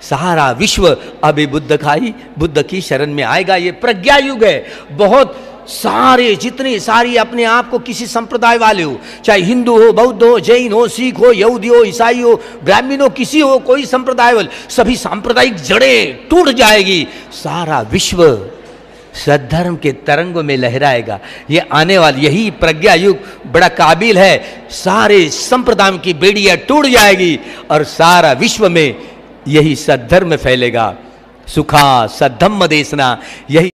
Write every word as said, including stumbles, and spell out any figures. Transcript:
सारा विश्व अभी बुद्ध खाई बुद्ध की शरण में आएगा। ये प्रज्ञा युग है। बहुत सारे जितने सारी अपने आप को किसी संप्रदाय वाले हो, चाहे हिंदू हो, बौद्ध हो, जैन हो, सिख हो, यहूदी हो, ईसाई हो, ब्राह्मण हो, किसी हो, कोई संप्रदाय वाले, सभी सांप्रदायिक जड़ें टूट जाएगी। सारा विश्व सद्धर्म के तरंगों में लहराएगा। ये आने वाली यही प्रज्ञा युग बड़ा काबिल है। सारे संप्रदायों की बेड़ियां टूट जाएगी और सारा विश्व में यही सद्धर्म फैलेगा। सुखा सद्धम्म देशना, यही